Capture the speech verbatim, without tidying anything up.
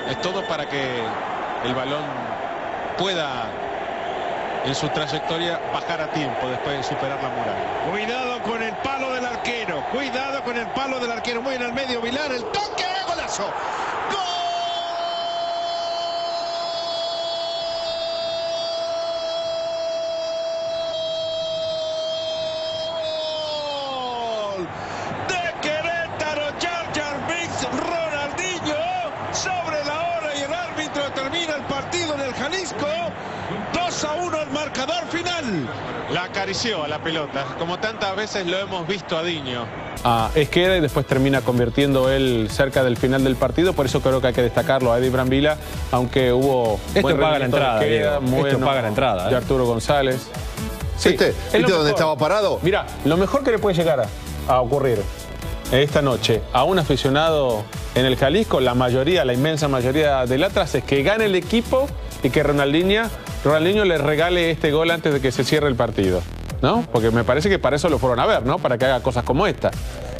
Es todo para que el balón pueda, en su trayectoria, bajar a tiempo después de superar la muralla. Cuidado con el palo del arquero. Cuidado con el palo del arquero. Muy en el medio, Vilar. El toque. ¡Golazo! Partido en el Jalisco, dos a uno el marcador final. La acarició a la pelota, como tantas veces lo hemos visto a Diño. A Esqueda y después termina convirtiendo él cerca del final del partido, por eso creo que hay que destacarlo a Eddie Brambila, aunque hubo... Esto paga la entrada, de Esqueda, Esto bueno, paga la entrada. ¿eh? de Arturo González. Sí, ¿Viste? ¿Viste dónde estaba parado? Mira, lo mejor que le puede llegar a, a ocurrir esta noche a un aficionado en el Jalisco, la mayoría, la inmensa mayoría del Atlas, es que gane el equipo y que Ronaldinho, Ronaldinho le regale este gol antes de que se cierre el partido, ¿no? Porque me parece que para eso lo fueron a ver, ¿no? Para que haga cosas como esta.